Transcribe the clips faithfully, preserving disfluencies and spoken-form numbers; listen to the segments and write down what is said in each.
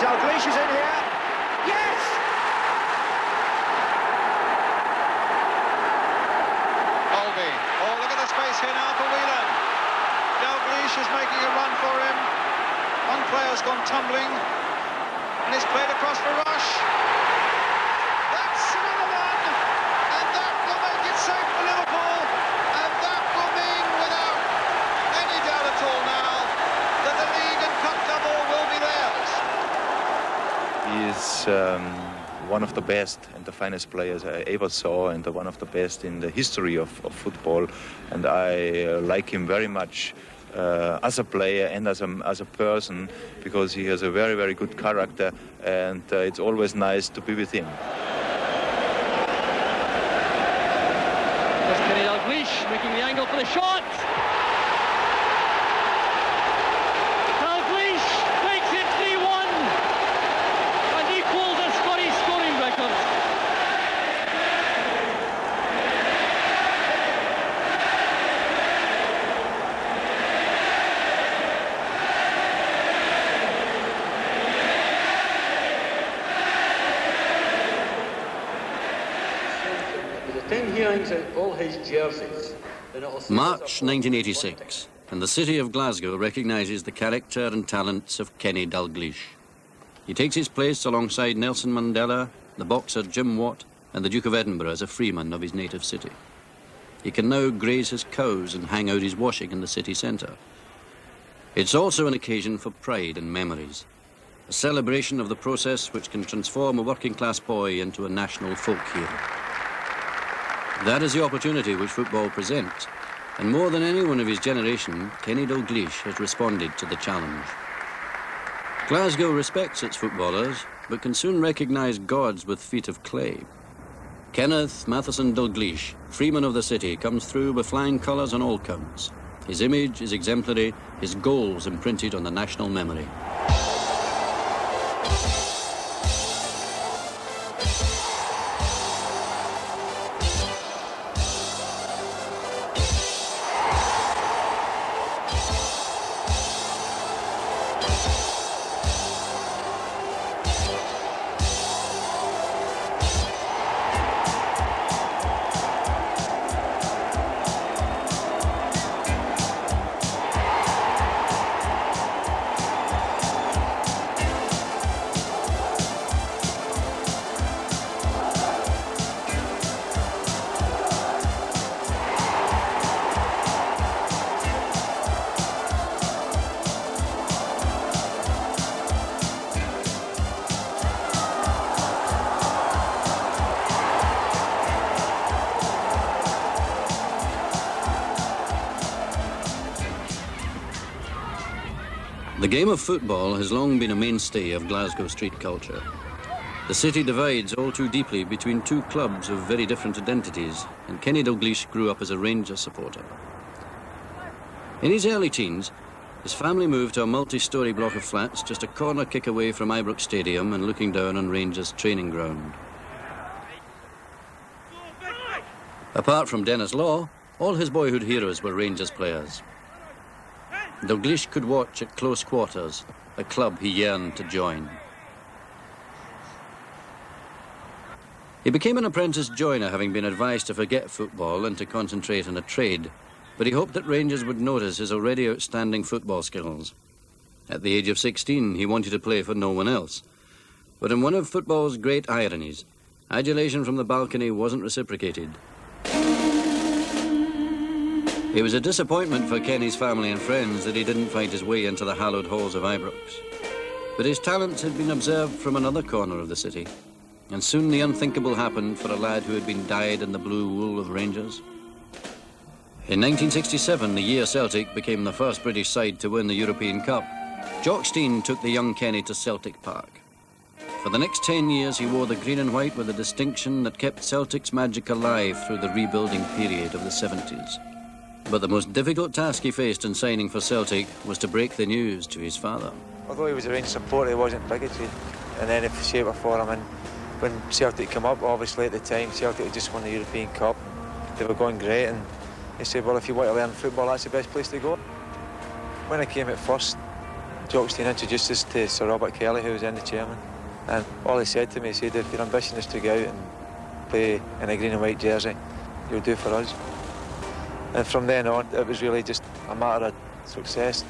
Dalglish is in here. Yes! Colby. Oh, look at the space here now for Whelan. Dalglish is making a run for him. One player's gone tumbling. And it's played across for Rush. That's another one. And that will make it safe for Liverpool. And that will mean, without any doubt at all now, that the league and cup double will be theirs. He is um, one of the best and the finest players I ever saw, and one of the best in the history of, of football. And I uh, like him very much. Uh, as a player and as a, as a person, because he has a very, very good character, and uh, it's always nice to be with him. There's Kenny Dalglish making the angle for the shot. Dalglish makes it three one and equals the Scottish scoring record. All his jerseys. March nineteen eighty-six, and the city of Glasgow recognises the character and talents of Kenny Dalglish. He takes his place alongside Nelson Mandela, the boxer Jim Watt, and the Duke of Edinburgh as a freeman of his native city. He can now graze his cows and hang out his washing in the city centre. It's also an occasion for pride and memories, a celebration of the process which can transform a working-class boy into a national folk hero. That is the opportunity which football presents, and more than anyone of his generation, Kenny Dalglish has responded to the challenge. Glasgow respects its footballers, but can soon recognise gods with feet of clay. Kenneth Matheson Dalglish, freeman of the city, comes through with flying colours on all counts. His image is exemplary, his goals imprinted on the national memory. The game of football has long been a mainstay of Glasgow street culture. The city divides all too deeply between two clubs of very different identities, and Kenny Dalglish grew up as a Rangers supporter. In his early teens, his family moved to a multi-storey block of flats just a corner kick away from Ibrox Stadium and looking down on Rangers' training ground. Apart from Dennis Law, all his boyhood heroes were Rangers players. Dalglish could watch at close quarters, a club he yearned to join. He became an apprentice joiner, having been advised to forget football and to concentrate on a trade, but he hoped that Rangers would notice his already outstanding football skills. At the age of sixteen, he wanted to play for no one else. But in one of football's great ironies, adulation from the balcony wasn't reciprocated. It was a disappointment for Kenny's family and friends that he didn't find his way into the hallowed halls of Ibrox. But his talents had been observed from another corner of the city, and soon the unthinkable happened for a lad who had been dyed in the blue wool of Rangers. In nineteen sixty-seven, the year Celtic became the first British side to win the European Cup, Jock Stein took the young Kenny to Celtic Park. For the next ten years, he wore the green and white with a distinction that kept Celtic's magic alive through the rebuilding period of the seventies. But the most difficult task he faced in signing for Celtic was to break the news to his father. Although he was a Rangers supporter, he wasn't bigoted in any shape or form. And when Celtic came up, obviously at the time, Celtic had just won the European Cup. They were going great, and he said, well, if you want to learn football, that's the best place to go. When I came at first, Jockstein introduced us to Sir Robert Kelly, who was then the chairman. And all he said to me, he said, if your ambition is to go out and play in a green and white jersey, you'll do for us. And from then on, it was really just a matter of success.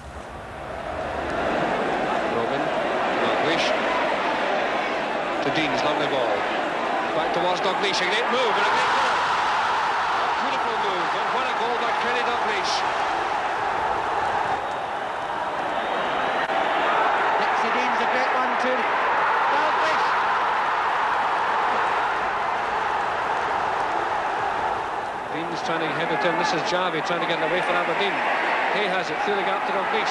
Robin, Dalglish to Dean's lovely ball. Back towards Dalglish, a great move and a great goal. A beautiful move, and what a goal by Kenny Dalglish. Dixie Dean's a great one too. Dalglish. Dean's trying to head it in. This is Javi trying to get it away for Aberdeen. He has it through the gap to Dalglish.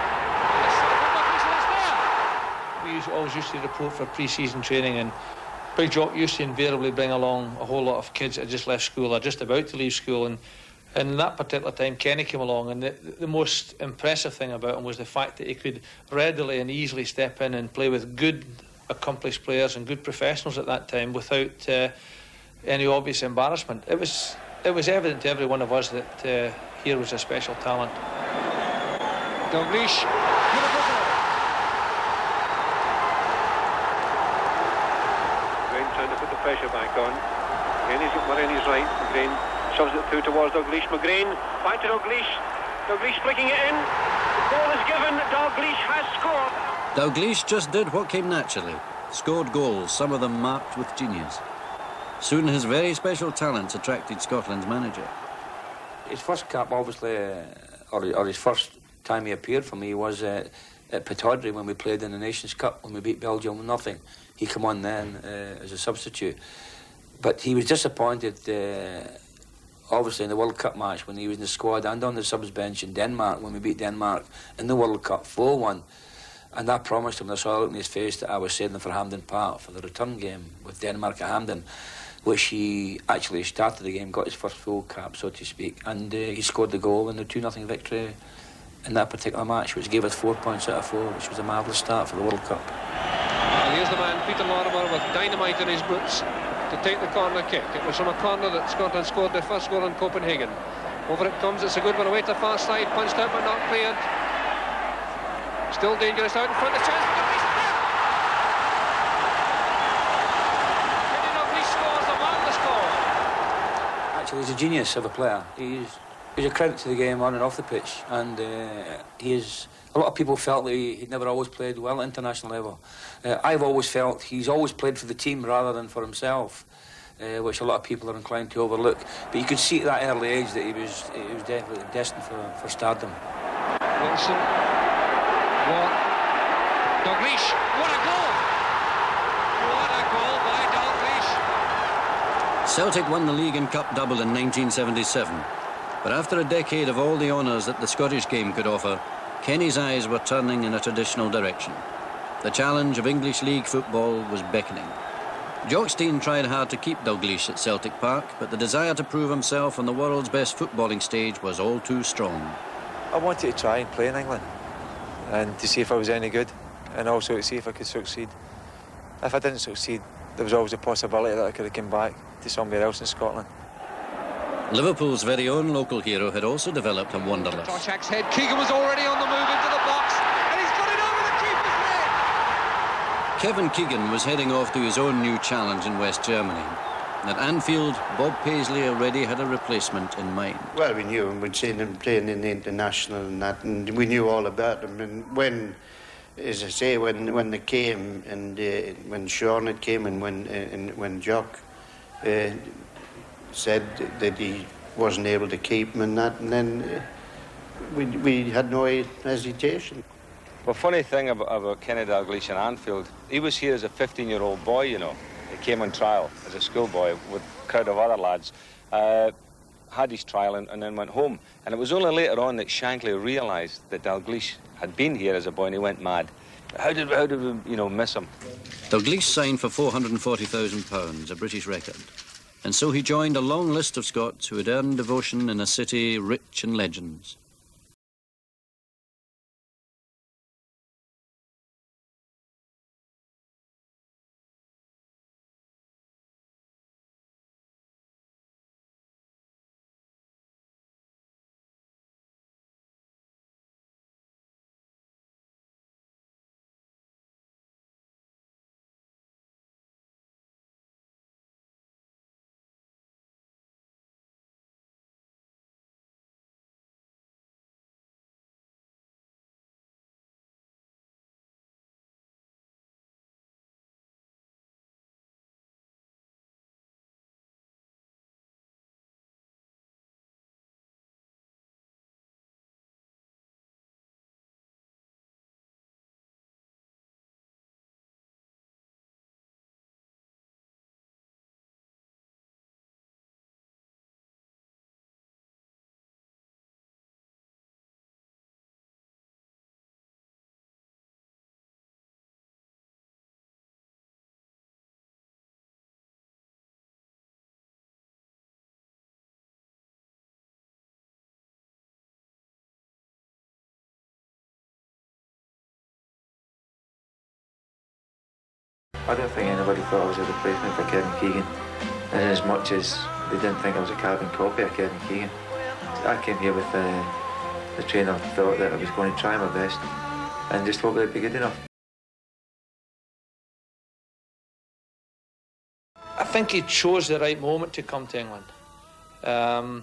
We used, always used to report for pre-season training, and Big Jock used to invariably bring along a whole lot of kids that had just left school or just about to leave school. And, and that particular time, Kenny came along, and the, the most impressive thing about him was the fact that he could readily and easily step in and play with good, accomplished players and good professionals at that time without uh, any obvious embarrassment. It was, it was evident to every one of us that uh, here was a special talent. Dalglish, beautiful goal. Green trying to put the pressure back on. Kenny's at Moreni's right. Green shoves it through towards Dalglish. McGrain back to Dalglish. Dalglish flicking it in. The goal is given. Dalglish has scored. Dalglish just did what came naturally. Scored goals, some of them marked with genius. Soon his very special talents attracted Scotland's manager. His first cap, obviously, uh, or, or his first time he appeared for me was uh, at Pittodrie when we played in the Nations Cup, when we beat Belgium with nothing. He came on then uh, as a substitute. But he was disappointed, uh, obviously, in the World Cup match when he was in the squad and on the subs bench in Denmark when we beat Denmark in the World Cup four one. And I promised him, I saw it in his face, that I was sailing for Hampden Park for the return game with Denmark at Hampden, which he actually started the game, got his first full cap, so to speak, and uh, he scored the goal in the two nothing victory in that particular match, which gave us four points out of four, which was a marvellous start for the World Cup. And here's the man, Peter Lorimer, with dynamite in his boots to take the corner kick. It was from a corner that Scotland scored their first goal in Copenhagen. Over it comes, it's a good one away to the far side, punched out but not cleared. Still dangerous out in front, the chance for the piece there! Kenny Dalglish scores a marvellous goal. Actually, he's a genius of a player. He's, he's a credit to the game on and off the pitch, and uh, he is... A lot of people felt that he, he'd never always played well at international level. Uh, I've always felt he's always played for the team rather than for himself, uh, which a lot of people are inclined to overlook. But you could see at that early age that he was, he was definitely destined for, for stardom. Wilson. What? Dalglish. What a goal! What a goal by Dalglish! Celtic won the league and cup double in nineteen seventy-seven. But after a decade of all the honours that the Scottish game could offer, Kenny's eyes were turning in a traditional direction. The challenge of English League football was beckoning. Jockstein tried hard to keep Dalglish at Celtic Park, but the desire to prove himself on the world's best footballing stage was all too strong. I wanted to try and play in England and to see if I was any good, and also to see if I could succeed. If I didn't succeed, there was always a possibility that I could have come back to somewhere else in Scotland. Liverpool's very own local hero had also developed a wanderlust. Toshak's head. Keegan was already on the move into the box, and he's got it over the keeper's head. Kevin Keegan was heading off to his own new challenge in West Germany. At Anfield, Bob Paisley already had a replacement in mind. Well, we knew him. We'd seen him playing in the international and that, and we knew all about him. And when, as I say, when when they came, and uh, when Sean had came, and when uh, and when Jock uh, said that he wasn't able to keep him and that, and then uh, we we had no hesitation. Well, funny thing about, about Kenny Dalglish in Anfield, he was here as a fifteen-year-old boy, you know. He came on trial as a schoolboy with a crowd of other lads, uh, had his trial and, and then went home. And it was only later on that Shankly realised that Dalglish had been here as a boy and he went mad. How did, how did we, you know, miss him? Dalglish signed for four hundred and forty thousand pounds, a British record. And so he joined a long list of Scots who had earned devotion in a city rich in legends. I don't think anybody thought I was a replacement for Kevin Keegan, and as much as they didn't think I was a carbon copy of Kevin Keegan. I came here with uh, the trainer thought that I was going to try my best and just hope they'd be good enough. I think he chose the right moment to come to England. Um,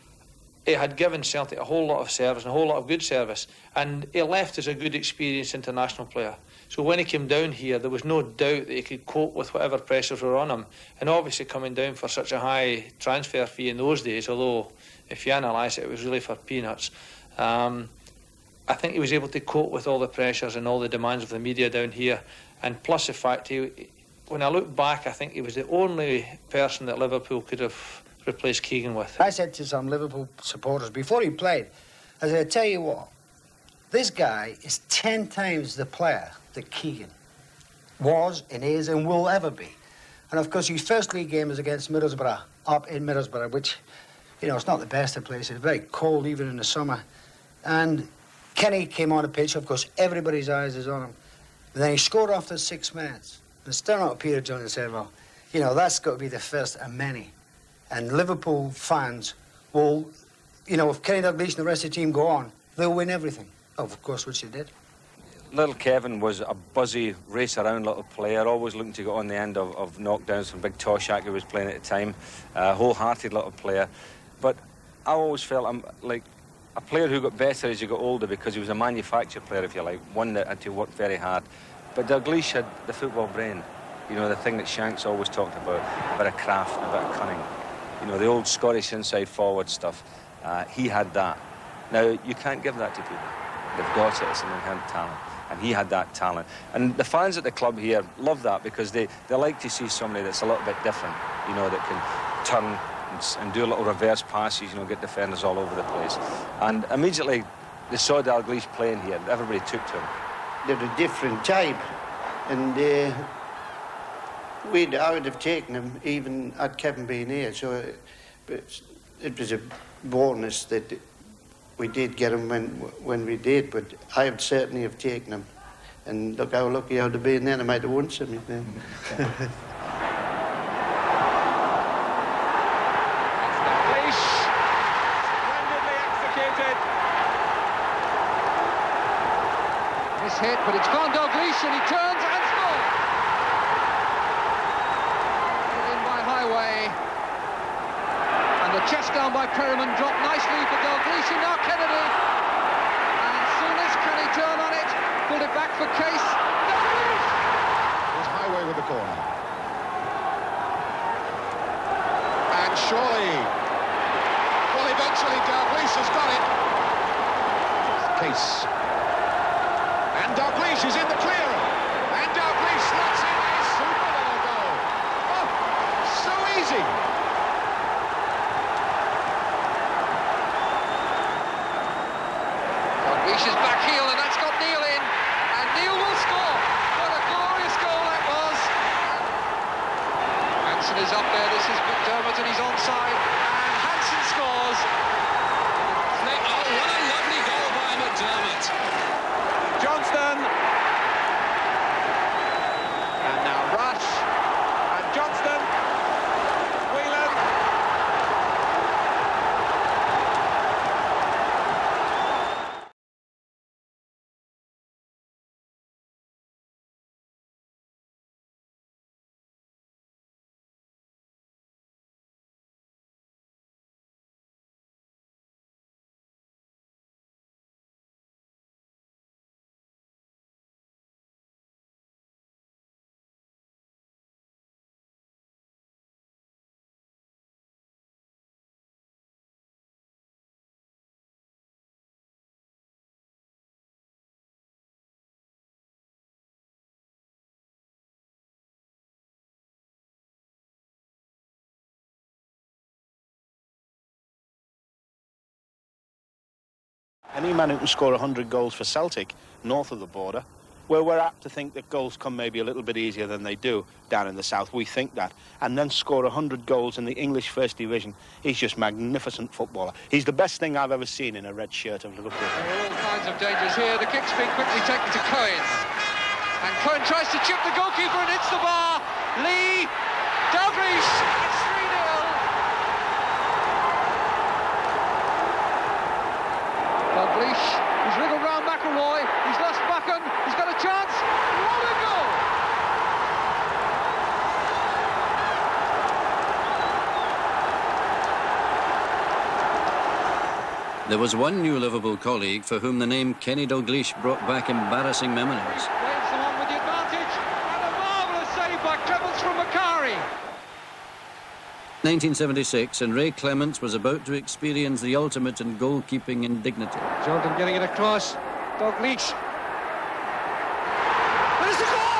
he had given Celtic a whole lot of service and a whole lot of good service, and he left as a good experienced international player. So when he came down here, there was no doubt that he could cope with whatever pressures were on him. And obviously coming down for such a high transfer fee in those days, although if you analyse it, it was really for peanuts. Um, I think he was able to cope with all the pressures and all the demands of the media down here. And plus the fact, he, when I look back, I think he was the only person that Liverpool could have replaced Keegan with. I said to some Liverpool supporters before he played, I said, I tell you what, this guy is ten times the player that Keegan was and is and will ever be. And of course, his first league game was against Middlesbrough, up in Middlesbrough, which, you know, it's not the best of places. It's very cold even in the summer. And Kenny came on the pitch. Of course, everybody's eyes is on him. But then he scored after six minutes. And Sterling Peter Jones and said, well, you know, that's got to be the first of many. And Liverpool fans will, you know, if Kenny Dalglish and the rest of the team go on, they'll win everything. Oh, of course, which they did. Little Kevin was a buzzy, race-around little player, always looking to get on the end of, of knockdowns from Big Toshak, who was playing at the time. A wholehearted little player. But I always felt I'm like a player who got better as you got older because he was a manufactured player, if you like, one that had to work very hard. But Dalglish had the football brain, you know, the thing that Shanks always talked about, a bit of craft and a bit of cunning. You know, the old Scottish inside-forward stuff. Uh, he had that. Now, you can't give that to people. They've got it, it's an inherent talent. And he had that talent. And the fans at the club here love that because they, they like to see somebody that's a little bit different, you know, that can turn and, and do a little reverse passes, you know, get defenders all over the place. And immediately they saw Dalglish playing here. Everybody took to him. They're a different type. And uh, we'd, I would have taken him even had Kevin been here. So it, it, it was a bonus that we did get him when when we did, but I would certainly have taken him. And look how lucky I would have been then. I might have won something then. Dalglish, splendidly executed. This hit, but it's gone Dalglish, and he turns and scores. In by Highway. The chest down by Perriman dropped nicely for Dalglish, and now Kennedy. And as soon as Kenny turned on it, pulled it back for Case. Dalglish! There's Highway with the corner. And surely, well, eventually Dalglish has got it. Case. And Dalglish is in the clear. And Dalglish slots in a super little goal. Oh, so easy. Dalglish is back heel, and that's got Neil in, and Neil will score. What a glorious goal that was. Hansen is up there, this is McDermott, and he's onside, and Hansen scores. Oh, what a lovely goal by McDermott. Johnston. And now Rush. And Johnston. Whelan. Any man who can score one hundred goals for Celtic north of the border, where we're apt to think that goals come maybe a little bit easier than they do down in the south, we think that, and then score one hundred goals in the English First Division, he's just magnificent footballer. He's the best thing I've ever seen in a red shirt of Liverpool. There are all kinds of dangers here. The kick's been quickly taken to Cohen. And Cohen tries to chip the goalkeeper and hits the bar. Lee, Dalglish, it's three nil. Dalglish, he's wriggled round McElroy, he's lost Buchan, he's got a chance. What a goal! There was one new Liverpool colleague for whom the name Kenny Dalglish brought back embarrassing memories. Waves them on with the advantage, and a marvellous save by Clements from Macari. nineteen seventy-six, and Ray Clements was about to experience the ultimate in goalkeeping indignity. Jordan getting it across, Dalglish. There's the goal!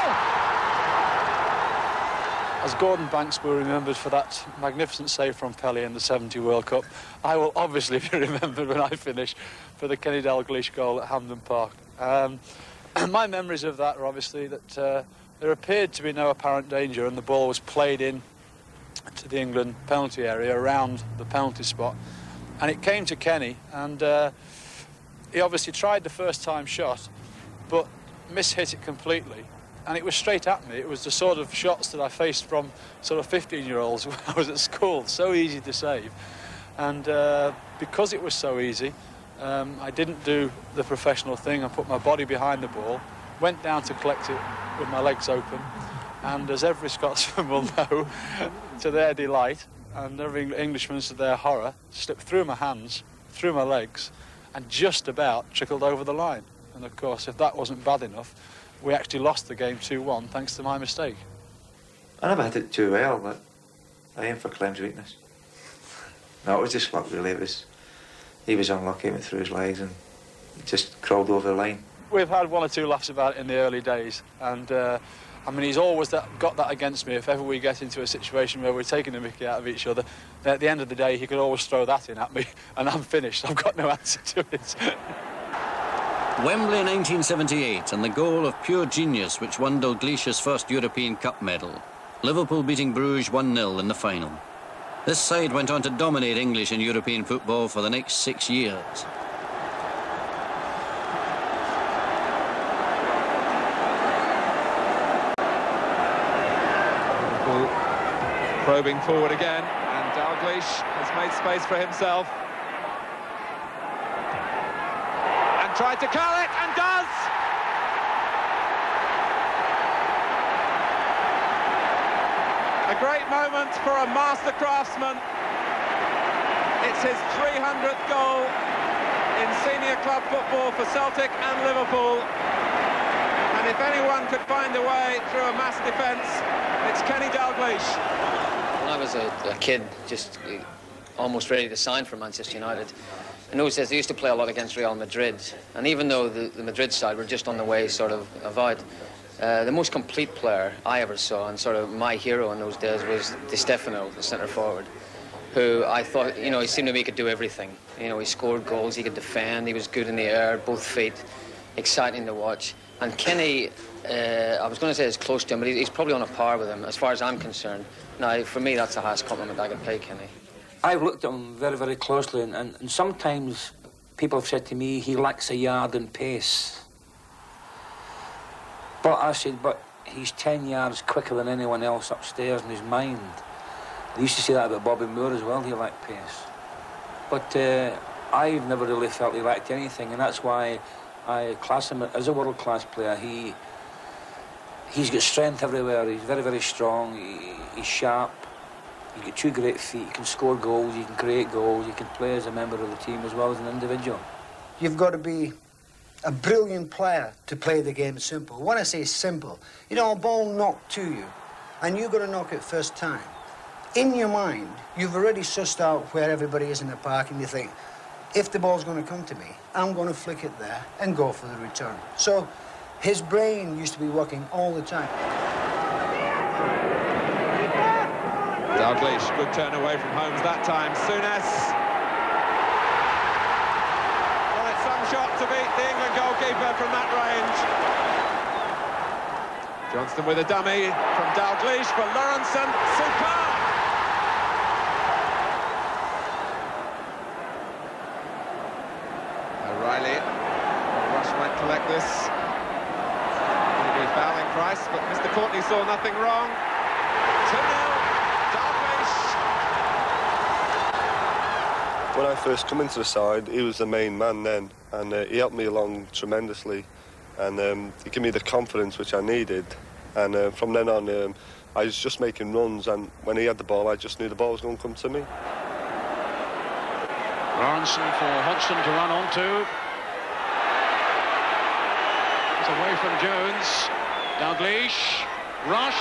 As Gordon Banks will be remembered for that magnificent save from Pelé in the seventy World Cup, I will obviously be remembered when I finish for the Kenny Dalglish goal at Hampden Park. Um, my memories of that are obviously that uh, there appeared to be no apparent danger and the ball was played in to the England penalty area around the penalty spot, and it came to Kenny, and uh, he obviously tried the first time shot but mishit it completely, and it was straight at me. It was the sort of shots that I faced from sort of fifteen year olds when I was at school, so easy to save, and uh, because it was so easy, um, I didn't do the professional thing. I put my body behind the ball, went down to collect it with my legs open, and as every Scotsman will know, to their delight, and every Englishman to their horror, slipped through my hands, through my legs, and just about trickled over the line. And of course, if that wasn't bad enough, we actually lost the game two one thanks to my mistake. I never hit it too well, but I aimed for Clem's weakness. No, it was just luck, really. It was, he was unlucky, went through his legs and just crawled over the line. We've had one or two laughs about it in the early days, and uh, I mean, he's always that, got that against me. If ever we get into a situation where we're taking the mickey out of each other, then at the end of the day, he could always throw that in at me, and I'm finished. I've got no answer to it. Wembley nineteen seventy-eight, and the goal of pure genius which won Dalglish's first European Cup medal. Liverpool beating Bruges one nil in the final. This side went on to dominate English and European football for the next six years. Liverpool probing forward again, and Dalglish has made space for himself. Tried to curl it, and does! A great moment for a master craftsman. It's his three hundredth goal in senior club football for Celtic and Liverpool. And if anyone could find a way through a mass defence, it's Kenny Dalglish. When I was a, a kid, just almost ready to sign for Manchester United, in those days, they used to play a lot against Real Madrid, and even though the, the Madrid side were just on the way sort of of out, uh, the most complete player I ever saw, and sort of my hero in those days, was Di Stefano, the centre forward, who I thought, you know, he seemed to me he could do everything. You know, he scored goals, he could defend, he was good in the air, both feet, exciting to watch. And Kenny, uh, I was going to say he's close to him, but he's probably on a par with him, as far as I'm concerned. Now, for me, that's the highest compliment I can pay Kenny. I've looked at him very, very closely, and, and, and sometimes people have said to me he lacks a yard in pace. But I said, but he's ten yards quicker than anyone else upstairs in his mind. They used to say that about Bobby Moore as well, he lacked pace. But uh, I've never really felt he lacked anything, and that's why I class him as a world-class player. He, he's got strength everywhere, he's very, very strong, he, he's sharp. You've got two great feet, you can score goals, you can create goals, you can play as a member of the team as well as an individual. You've got to be a brilliant player to play the game simple. When I say simple, you know, a ball knocked to you, and you've got to knock it first time. In your mind, you've already sussed out where everybody is in the park, and you think, if the ball's going to come to me, I'm going to flick it there and go for the return. So his brain used to be working all the time. Dalglish, good turn away from Holmes that time. Souness. Well, it's some shot to beat the England goalkeeper from that range. Johnston with a dummy from Dalglish for Lawrenson. Superb! O'Reilly. Rush might collect this. Maybe fouling Price, but Mister Courtney saw nothing wrong. two nil, Dalglish. When I first come into the side, he was the main man then, and uh, he helped me along tremendously, and um, he gave me the confidence which I needed, and uh, from then on um, I was just making runs, and when he had the ball I just knew the ball was going to come to me. Lawrenson for Hodgson to run onto. It's away from Jones. Dalglish, Rush,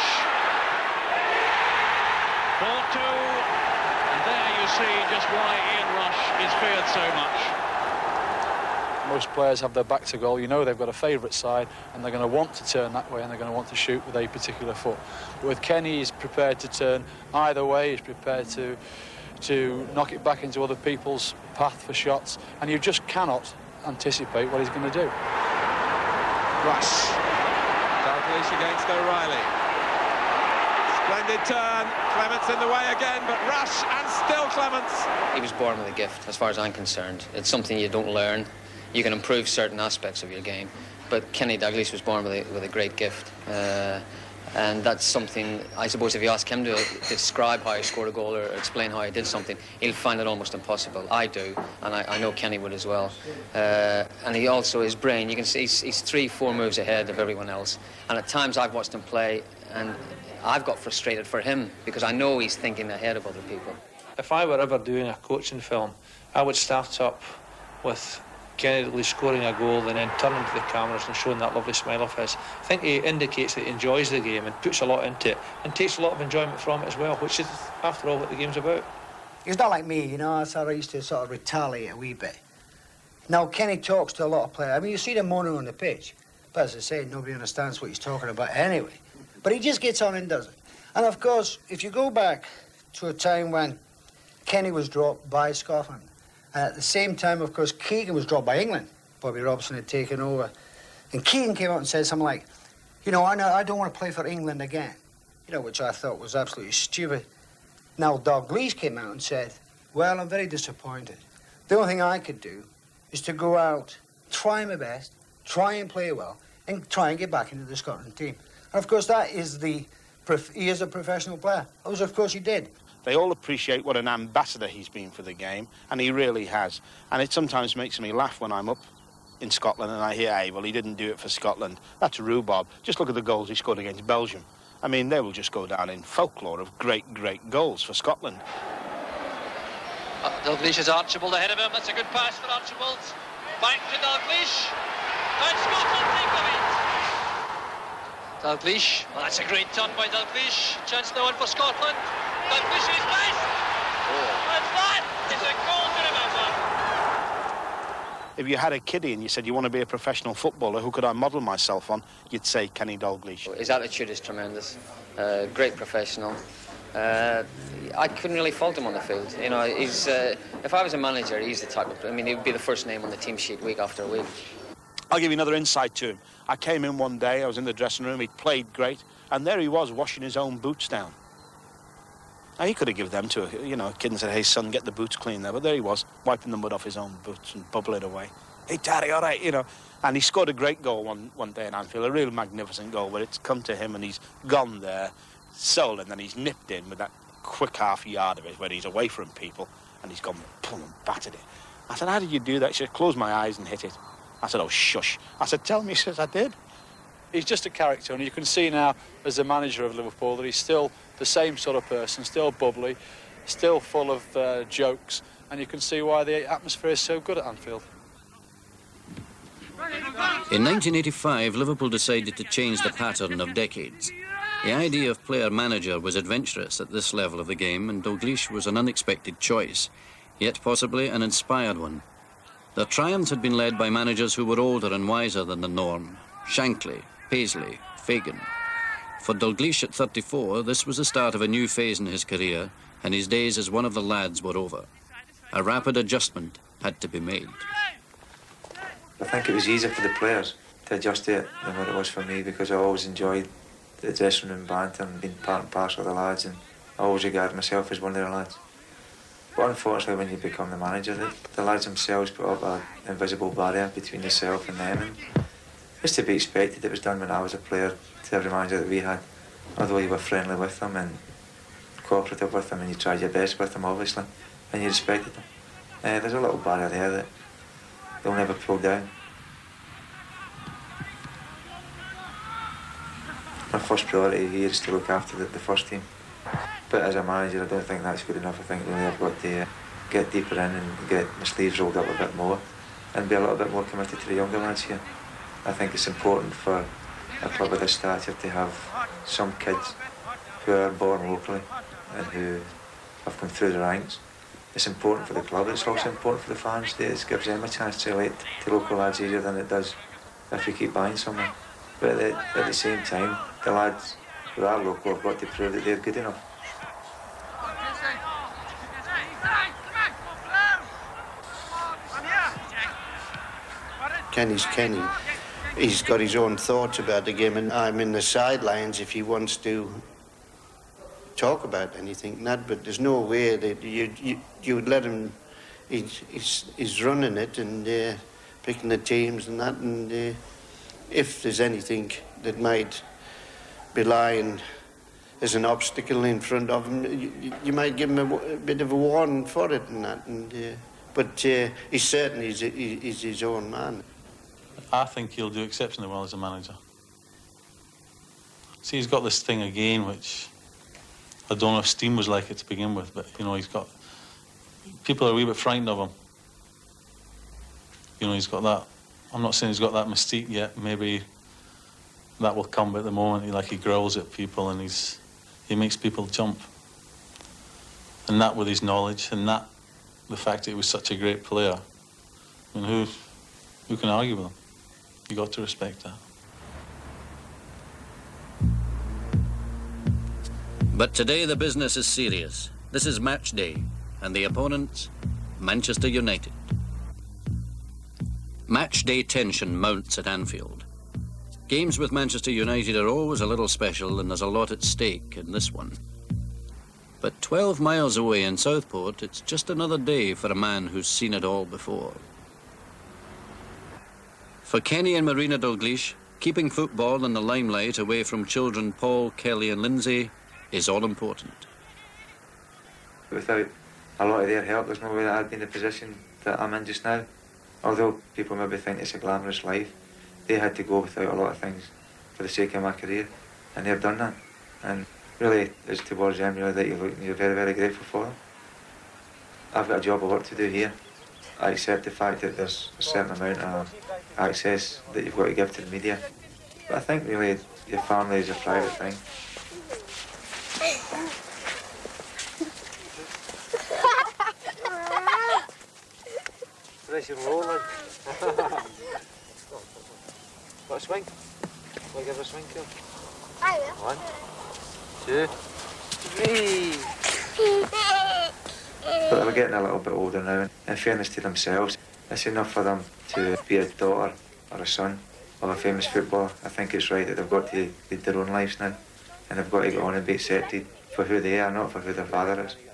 ball two, and there you see just why Ian Rush is feared so much. Most players have their back to goal. You know they've got a favourite side and they're going to want to turn that way and they're going to want to shoot with a particular foot. But with Kenny, he's prepared to turn either way. He's prepared to to knock it back into other people's path for shots, and you just cannot anticipate what he's going to do. Rush. Dalglish against O'Reilly. Splendid turn. Clements in the way again, but Rush and still Clements. He was born with a gift, as far as I'm concerned. It's something you don't learn. You can improve certain aspects of your game, but Kenny Dalglish was born with a, with a great gift. Uh, and that's something, I suppose, if you ask him to describe how he scored a goal or explain how he did something, he'll find it almost impossible. I do, and I, I know Kenny would as well. Uh, and he also, his brain, you can see he's, he's three, four moves ahead of everyone else. And at times I've watched him play, and I've got frustrated for him because I know he's thinking ahead of other people. If I were ever doing a coaching film, I would start up with Kenny Dalglish scoring a goal and then turning to the cameras and showing that lovely smile of his. I think he indicates that he enjoys the game and puts a lot into it and takes a lot of enjoyment from it as well, which is, after all, what the game's about. He's not like me, you know. I sort of used to sort of retaliate a wee bit. Now, Kenny talks to a lot of players. I mean, you see them moaning on the pitch, but as I say, nobody understands what he's talking about anyway. But he just gets on and does it. And, of course, if you go back to a time when Kenny was dropped by Scotland, and at the same time, of course, Keegan was dropped by England. Bobby Robson had taken over. And Keegan came out and said something like, you know, I, know, I don't want to play for England again. You know, which I thought was absolutely stupid. Now, Dalglish came out and said, well, I'm very disappointed. The only thing I could do is to go out, try my best, try and play well, and try and get back into the Scotland team. And, of course, that is the... He is a professional player. As, of course, he did. They all appreciate what an ambassador he's been for the game, and he really has. And it sometimes makes me laugh when I'm up in Scotland and I hear, hey, well, he didn't do it for Scotland. That's rhubarb. Just look at the goals he scored against Belgium. I mean, they will just go down in folklore of great, great goals for Scotland. Uh, Dalglish is Archibald ahead of him. That's a good pass for Archibald. Back to Dalglish. And Scotland take the lead. Dalglish. Well, that's a great turn by Dalglish. Chance now on for Scotland. Dalglish is best. Oh. And that is a goal to remember. If you had a kiddie and you said you want to be a professional footballer, who could I model myself on? You'd say Kenny Dalglish. His attitude is tremendous. Uh, great professional. Uh, I couldn't really fault him on the field. You know, he's. Uh, if I was a manager, he's the type of. I mean, he would be the first name on the team sheet week after week. I'll give you another insight to him. I came in one day, I was in the dressing room, he'd played great, and there he was washing his own boots down. Now, he could have given them to a, you know, a kid and said, hey, son, get the boots clean there. But there he was, wiping the mud off his own boots and bubbling away. Hey, Daddy, all right, you know. And he scored a great goal one, one day in Anfield, a real magnificent goal, where it's come to him and he's gone there, sold, and then he's nipped in with that quick half yard of it where he's away from people, and he's gone, boom, and battered it. I said, how did you do that? He said, close my eyes and hit it. I said, oh, shush. I said, tell me. He says, I did. He's just a character, and you can see now, as the manager of Liverpool, that he's still the same sort of person, still bubbly, still full of uh, jokes, and you can see why the atmosphere is so good at Anfield. In nineteen eighty-five, Liverpool decided to change the pattern of decades. The idea of player-manager was adventurous at this level of the game, and Dalglish was an unexpected choice, yet possibly an inspired one. Their triumphs had been led by managers who were older and wiser than the norm. Shankly, Paisley, Fagan. For Dalglish at thirty-four, this was the start of a new phase in his career, and his days as one of the lads were over. A rapid adjustment had to be made. I think it was easier for the players to adjust to it than what it was for me, because I always enjoyed the dressing room banter and being part and parcel of the lads, and I always regarded myself as one of their lads. But unfortunately, when you become the manager, the, the lads themselves put up an invisible barrier between yourself and them, and It's to be expected. It was done when I was a player to every manager that we had. Although you were friendly with them and cooperative with them and you tried your best with them, obviously, and you respected them. Uh, there's a little barrier there that they'll never pull down. My first priority here is to look after the, the first team. But as a manager, I don't think that's good enough. I think really I've got to uh, get deeper in and get my sleeves rolled up a bit more and be a little bit more committed to the younger lads here. I think it's important for a club of this stature to have some kids who are born locally and who have come through the ranks. It's important for the club, it's also important for the fans. It gives them a chance to relate to local lads easier than it does if you keep buying someone. But at the, at the same time, the lads who are local have got to prove that they're good enough. Kenny's Kenny. He's got his own thoughts about the game, and I'm in the sidelines if he wants to talk about anything, Ned, but there's no way that you, you, you would let him. He's, he's, he's running it and uh, picking the teams and that, and uh, if there's anything that might be lying as an obstacle in front of him, you, you might give him a, a bit of a warning for it and that, and, uh, but uh, he certainly is, is his own man. I think he'll do exceptionally well as a manager. See, he's got this thing again, which I don't know if Steam was like it to begin with, but, you know, he's got... People are a wee bit frightened of him. You know, he's got that... I'm not saying he's got that mystique yet. Maybe that will come, but at the moment, he, like, he growls at people and he's... He makes people jump. And that with his knowledge, and that, the fact that he was such a great player. I mean, who, who can argue with him? You got to respect that. But today the business is serious. This is match day, and the opponents, Manchester United. Match day tension mounts at Anfield. Games with Manchester United are always a little special, and there's a lot at stake in this one. But twelve miles away in Southport, it's just another day for a man who's seen it all before. For Kenny and Marina Dalglish, keeping football in the limelight away from children Paul, Kelly and Lindsay is all important. Without a lot of their help, there's no way that I'd be in the position that I'm in just now. Although people maybe think it's a glamorous life, they had to go without a lot of things for the sake of my career, and they've done that. And really, it's towards them really that you look, you're very, very grateful for them. I've got a job of work to do here. I accept the fact that there's a certain amount of access that you've got to give to the media. But I think really your family is a private thing. Nice and rolling. Got a swing? Want to give her a swing, Kill? I will. One, two, three. But they're getting a little bit older now, and in fairness to themselves, it's enough for them to be a daughter or a son of a famous footballer. I think it's right that they've got to lead their own lives now, and they've got to go on and be accepted for who they are, not for who their father is.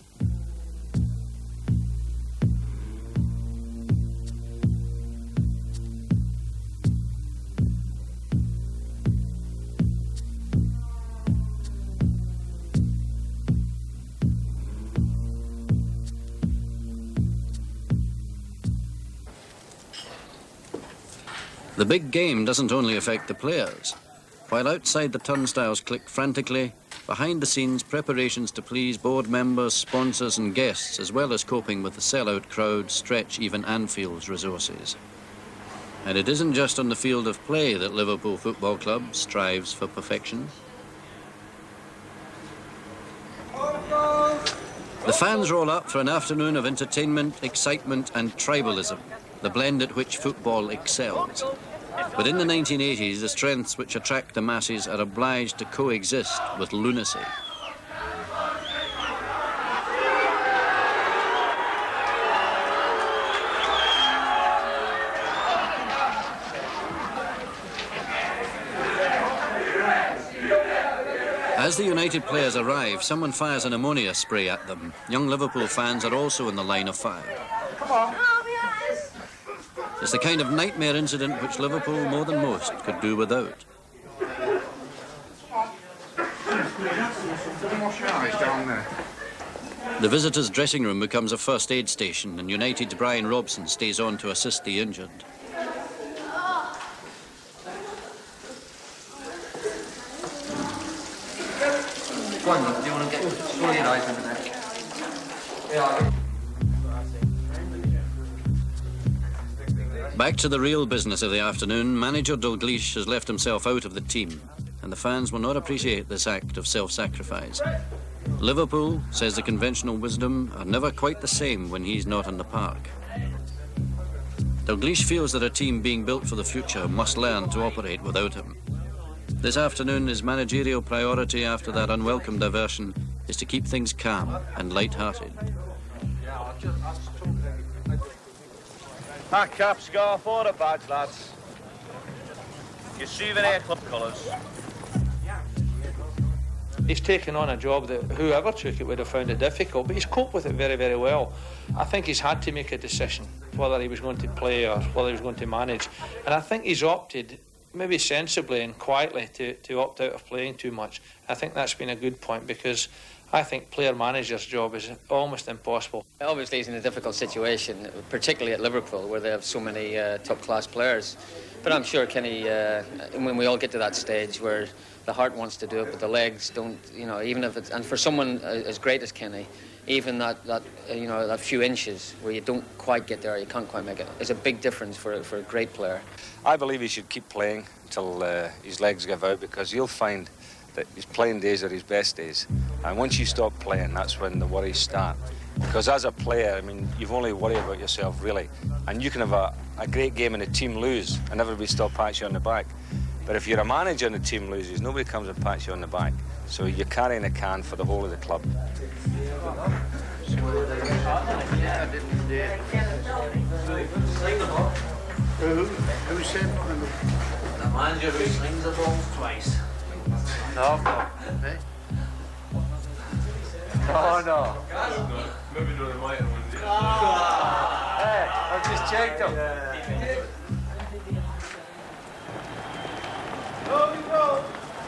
The big game doesn't only affect the players. While outside the turnstiles click frantically, behind the scenes preparations to please board members, sponsors and guests, as well as coping with the sellout crowd, stretch even Anfield's resources. And it isn't just on the field of play that Liverpool Football Club strives for perfection. The fans roll up for an afternoon of entertainment, excitement and tribalism, the blend at which football excels. But in the nineteen eighties, the strengths which attract the masses are obliged to coexist with lunacy. As the United players arrive, someone fires an ammonia spray at them. Young Liverpool fans are also in the line of fire. Come on. It's the kind of nightmare incident which Liverpool, more than most, could do without. The visitors' dressing room becomes a first aid station, and United's Brian Robson stays on to assist the injured. Go on, do you want to get roll your eyes into that? Yeah. Back to the real business of the afternoon, manager Dalglish has left himself out of the team, and the fans will not appreciate this act of self-sacrifice. Liverpool, says the conventional wisdom, are never quite the same when he's not in the park. Dalglish feels that a team being built for the future must learn to operate without him. This afternoon, his managerial priority after that unwelcome diversion is to keep things calm and light-hearted. That cap scarf or the badge, lads. Your souvenir club colours. He's taken on a job that whoever took it would have found it difficult, but he's coped with it very, very well. I think he's had to make a decision whether he was going to play or whether he was going to manage. And I think he's opted, maybe sensibly and quietly, to, to opt out of playing too much. I think that's been a good point, because I think player-manager's job is almost impossible. Obviously, he's in a difficult situation, particularly at Liverpool, where they have so many uh, top-class players. But I'm sure Kenny, uh, when we all get to that stage where the heart wants to do it, but the legs don't, you know, even if it's, and for someone as great as Kenny, even that, that uh, you know, that few inches where you don't quite get there, you can't quite make it, is a big difference for, for a great player. I believe he should keep playing until uh, his legs give out, because you'll find that his playing days are his best days. And once you stop playing, that's when the worries start. Because as a player, I mean, you've only to worry about yourself, really. And you can have a, a great game and the team lose, and everybody still pats you on the back. But if you're a manager and the team loses, nobody comes and pats you on the back. So you're carrying a can for the whole of the club. Who, who said nothing? The manager who slings the ball twice. No, no. Hey? Oh, no. Maybe not a minor one. Hey, I've just checked him. Go, go.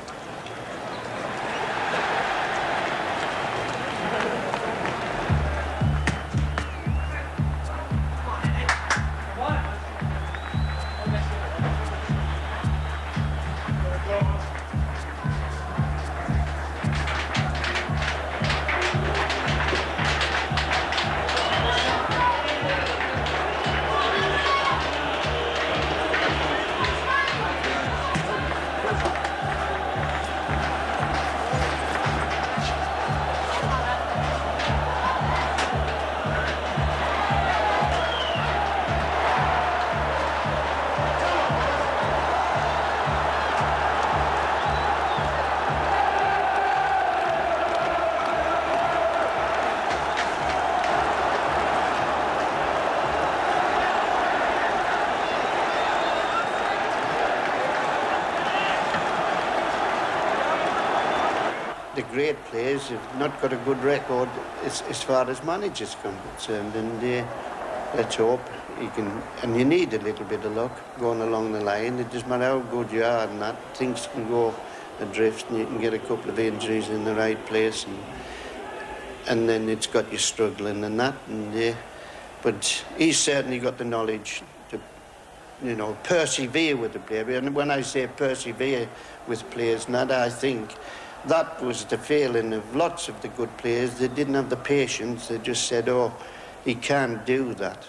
The great players have not got a good record as, as far as managers are concerned, and uh, let's hope he can. And you need a little bit of luck going along the line. It doesn't matter how good you are, and that things can go adrift, and you can get a couple of injuries in the right place, and and then it's got you struggling and that. And uh, but he's certainly got the knowledge to, you know, persevere with the player. And when I say persevere with players, not I think. That was the failing of lots of the good players. They didn't have the patience. They just said, oh, he can't do that.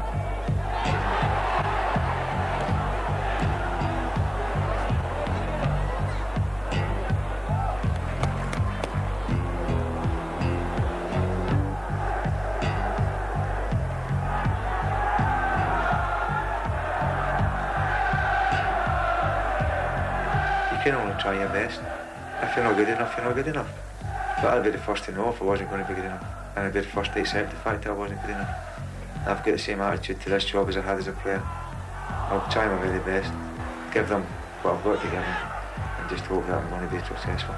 You can only try your best. If you're not good enough, you're not good enough. But I'd be the first to know if I wasn't going to be good enough. And I'd be the first to accept the fact that I wasn't good enough. I've got the same attitude to this job as I had as a player. I'll try my very best, give them what I've got to give them, and just hope that I'm going to be successful.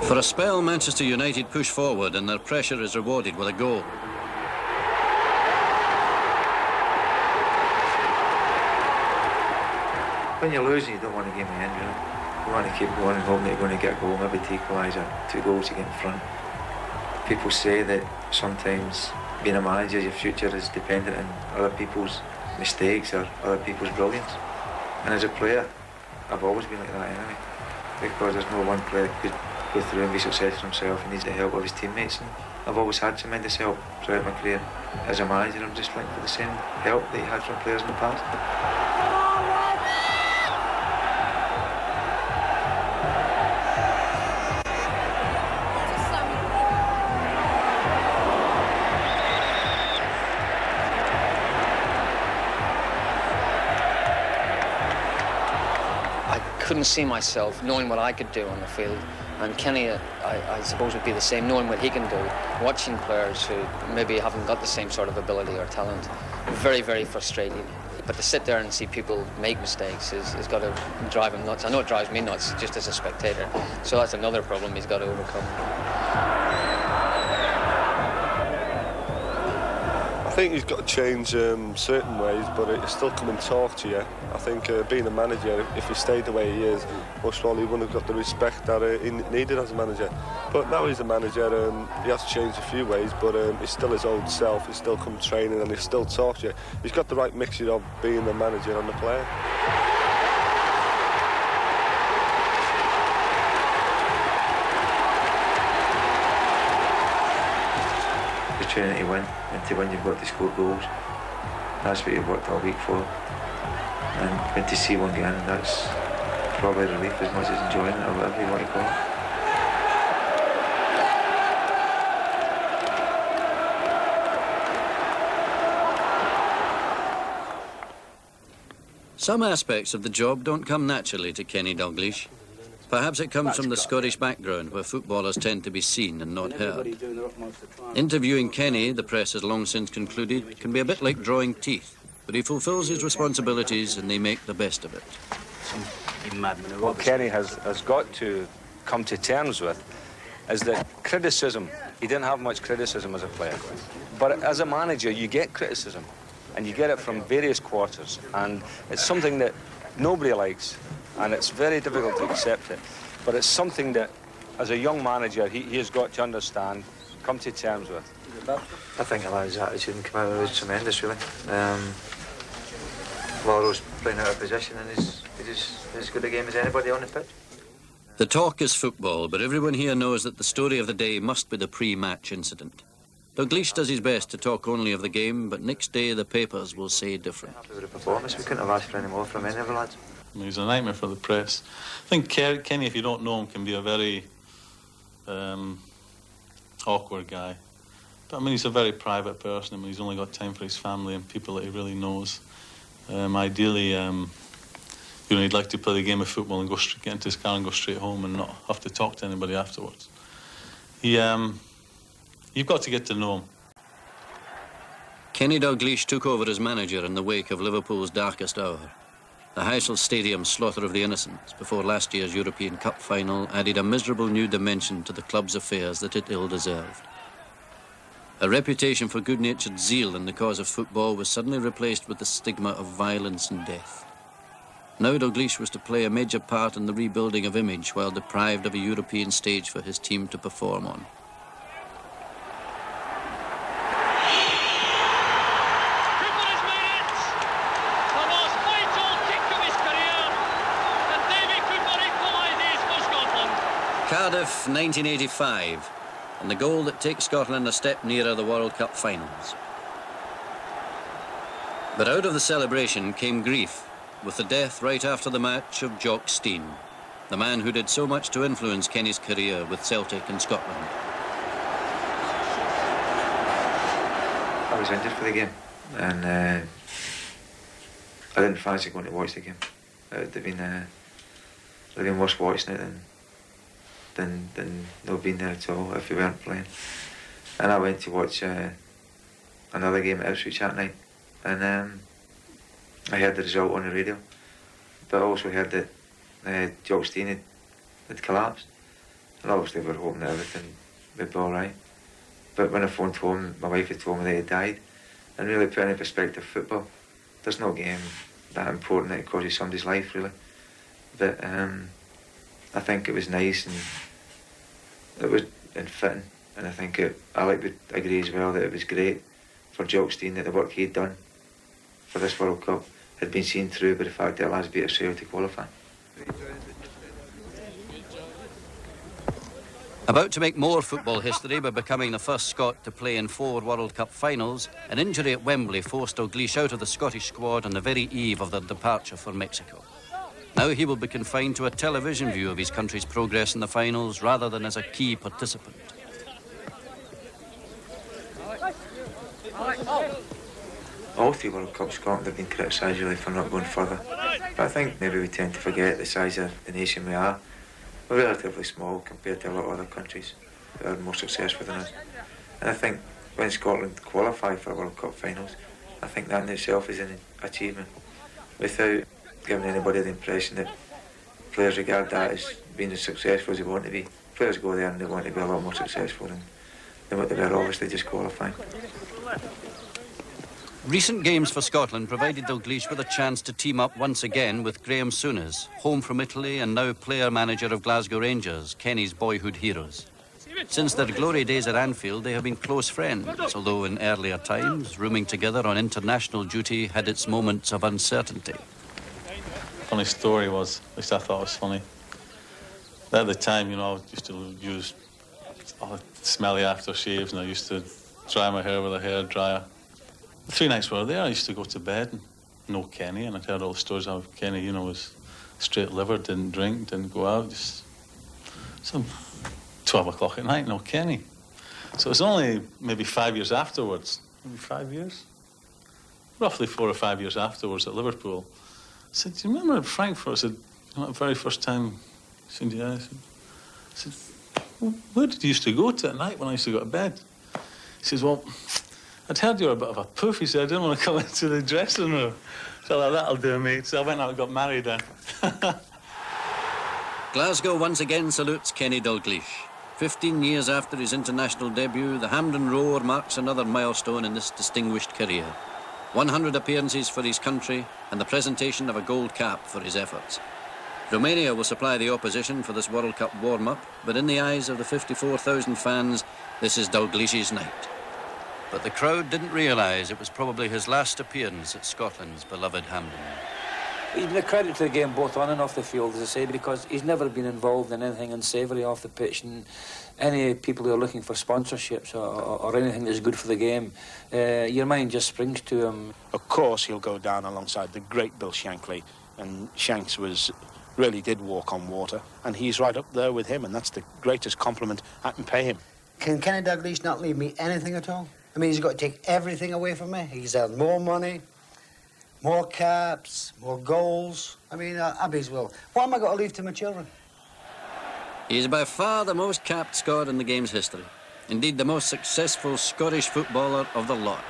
For a spell, Manchester United push forward and their pressure is rewarded with a goal. When you're losing, you don't want to give me in, really. You want to keep going and hoping that you're going to get a goal, maybe to equalise or two goals to get in front. People say that sometimes being a manager, your future is dependent on other people's mistakes or other people's brilliance. And as a player, I've always been like that anyway, because there's no one player who could go through and be successful himself and needs the help of his teammates. And I've always had tremendous help throughout my career. As a manager, I'm just looking for the same help that you had from players in the past. I couldn't see myself knowing what I could do on the field, and Kenny, I, I suppose, would be the same, knowing what he can do, watching players who maybe haven't got the same sort of ability or talent. Very, very frustrating. But to sit there and see people make mistakes is, is got to drive him nuts. I know it drives me nuts just as a spectator, so that's another problem he's got to overcome. I think he's got to change um, certain ways, but he'll still come and talk to you. I think uh, being a manager, if he stayed the way he is, most probably he wouldn't have got the respect that uh, he needed as a manager. But now he's a manager, um, he has changed a few ways, but um, he's still his old self. He's still come training and he'll still talk to you. He's got the right mixture of being the manager and the player. Training to win, and to win you've got to score goals. That's what you've worked all week for. And when to see one get in, that's probably relief as much as enjoyment or whatever you want to call it. Some aspects of the job don't come naturally to Kenny Dalglish. Perhaps it comes from the Scottish background, where footballers tend to be seen and not heard. Interviewing Kenny, the press has long since concluded, can be a bit like drawing teeth, but he fulfills his responsibilities and they make the best of it. What Kenny has, has got to come to terms with is that criticism, he didn't have much criticism as a player, but as a manager you get criticism, and you get it from various quarters, and it's something that nobody likes. And it's very difficult to accept it. But it's something that, as a young manager, he, he has got to understand, come to terms with. I think a lot of his attitude and come out was tremendous, really. Um, Lauro's playing out of position and he's, he's as good a game as anybody on the pitch. The talk is football, but everyone here knows that the story of the day must be the pre-match incident. Dalglish does his best to talk only of the game, but next day the papers will say different. With the performance, we couldn't have asked for any more from any of the lads. He's a nightmare for the press. I think Kenny, if you don't know him, can be a very um, awkward guy. But I mean, he's a very private person. I mean, he's only got time for his family and people that he really knows. Um, ideally, um, you know, he'd like to play the game of football and go straight, get into his car and go straight home and not have to talk to anybody afterwards. He, um, you've got to get to know him. Kenny Dalglish took over as manager in the wake of Liverpool's darkest hour. The Heysel Stadium slaughter of the innocents before last year's European Cup final added a miserable new dimension to the club's affairs that it ill-deserved. A reputation for good-natured zeal in the cause of football was suddenly replaced with the stigma of violence and death. Now Dalglish was to play a major part in the rebuilding of image while deprived of a European stage for his team to perform on. Cardiff, nineteen eighty-five, and the goal that takes Scotland a step nearer the World Cup finals. But out of the celebration came grief, with the death right after the match of Jock Stein, the man who did so much to influence Kenny's career with Celtic and Scotland. I was injured for the game, and uh, I didn't fancy going to watch the game. It would have been, uh, it would have been worse watching it than than, than not being there at all if we weren't playing. And I went to watch uh, another game at Ipswich that night, and um, I heard the result on the radio, but I also heard that uh, Jock Stein had, had collapsed. And obviously we were hoping that everything would be all right. But when I phoned home, my wife had told me that he died. And really put into perspective football, there's no game that important that it causes somebody's life, really. But um, I think it was nice and it was and fitting. And I think it, Alec would agree as well that it was great for Jock Stein that the work he'd done for this World Cup had been seen through by the fact that lads beat Australia to qualify. About to make more football history by becoming the first Scot to play in four World Cup finals, an injury at Wembley forced Dalglish out of the Scottish squad on the very eve of their departure for Mexico. Now he will be confined to a television view of his country's progress in the finals rather than as a key participant. All three World Cups Scotland have been criticised really for not going further. But I think maybe we tend to forget the size of the nation we are. We're relatively small compared to a lot of other countries that are more successful than us. And I think when Scotland qualify for World Cup finals, I think that in itself is an achievement. Without giving anybody the impression that players regard that as being as successful as they want to be. Players go there and they want to be a lot more successful than, than what they were obviously just qualifying. Recent games for Scotland provided Dalglish with a chance to team up once again with Graham Souness, home from Italy and now player-manager of Glasgow Rangers, Kenny's boyhood heroes. Since their glory days at Anfield, they have been close friends, although in earlier times, rooming together on international duty had its moments of uncertainty. Funny story was, at least I thought it was funny, that at the time, you know, I used to use oh, smelly aftershaves and I used to dry my hair with a hairdryer. The three nights we were there, I used to go to bed and no Kenny, and I'd heard all the stories how Kenny, you know, was straight liver, didn't drink, didn't go out, just some twelve o'clock at night, no Kenny. So it was only maybe five years afterwards, maybe five years? Roughly four or five years afterwards at Liverpool. I said, do you remember at Frankfurt? I said, you know, the very first time, I said, yeah. I said, I said, well, where did you used to go to at night when I used to go to bed? He says, well, I'd heard you were a bit of a poof. He said, I didn't want to come into the dressing room. So like, that'll do, mate. So I went out and got married then. Glasgow once again salutes Kenny Dalglish. Fifteen years after his international debut, the Hampden Roar marks another milestone in this distinguished career. one hundred appearances for his country and the presentation of a gold cap for his efforts. Romania will supply the opposition for this World Cup warm-up, but in the eyes of the fifty-four thousand fans, this is Dalglish's night. But the crowd didn't realise it was probably his last appearance at Scotland's beloved Hampden. He's been a credit to the game both on and off the field, as I say, because he's never been involved in anything unsavoury off the pitch. And any people who are looking for sponsorships or, or, or anything that's good for the game, uh, your mind just springs to him. Of course, he'll go down alongside the great Bill Shankly, and Shanks was really did walk on water, and he's right up there with him, and that's the greatest compliment I can pay him. Can Kenny Dalglish not leave me anything at all? I mean, he's got to take everything away from me. He's earned more money, more caps, more goals. I mean, uh, Abby's will. What am I going to leave to my children? He's by far the most capped Scot in the game's history. Indeed, the most successful Scottish footballer of the lot.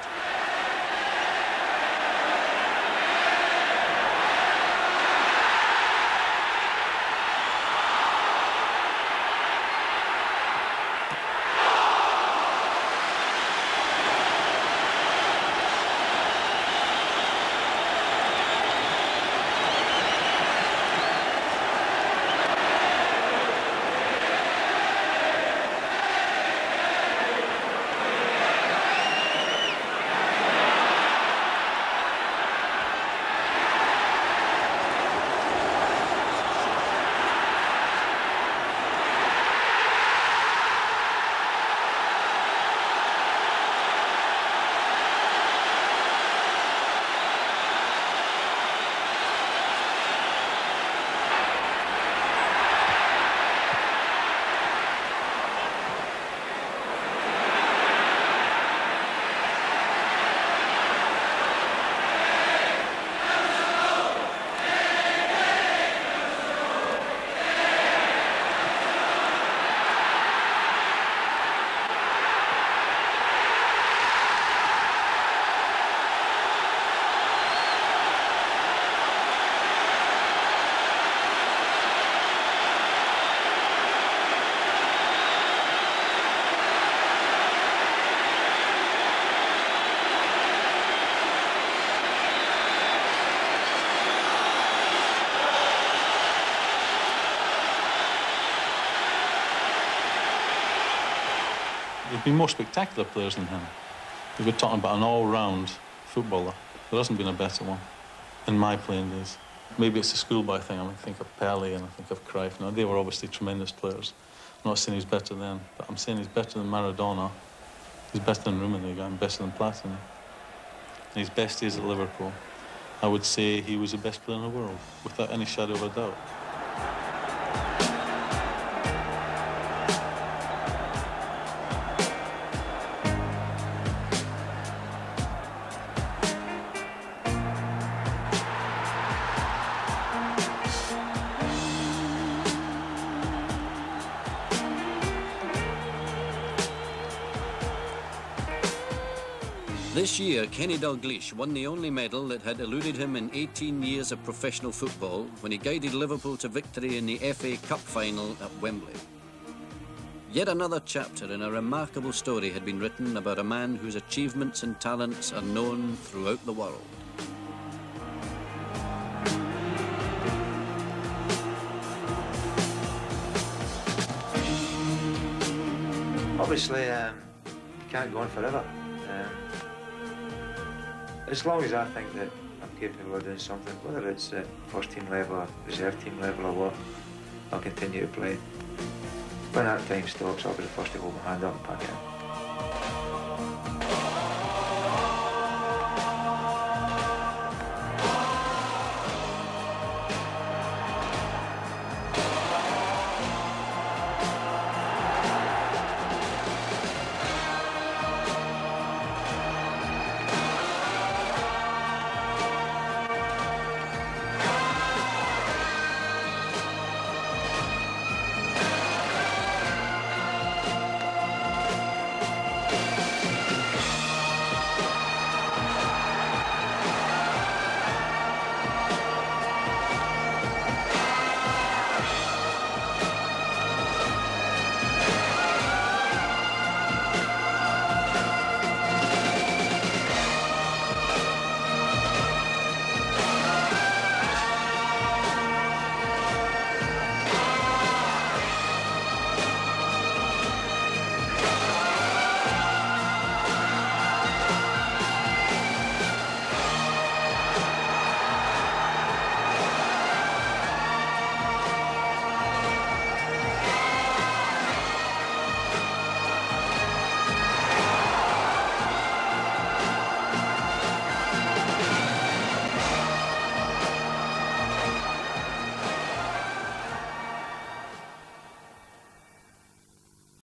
There's been more spectacular players than him. We're talking about an all-round footballer. There hasn't been a better one in my playing days. Maybe it's a schoolboy thing. I mean, think of Pelé and I think of Cruyff. Now, they were obviously tremendous players. I'm not saying he's better than, but I'm saying he's better than Maradona. He's better than Rummenigge and better than Platini. In his best days at Liverpool, I would say he was the best player in the world, without any shadow of a doubt. This year, Kenny Dalglish won the only medal that had eluded him in eighteen years of professional football when he guided Liverpool to victory in the F A Cup final at Wembley. Yet another chapter in a remarkable story had been written about a man whose achievements and talents are known throughout the world. Obviously, um, you can't go on forever. Um, as long as I think that I'm capable of doing something, whether it's at first team level or reserve team level or what, I'll continue to play. When that time stops, I'll be the first to hold my hand up and pack it in.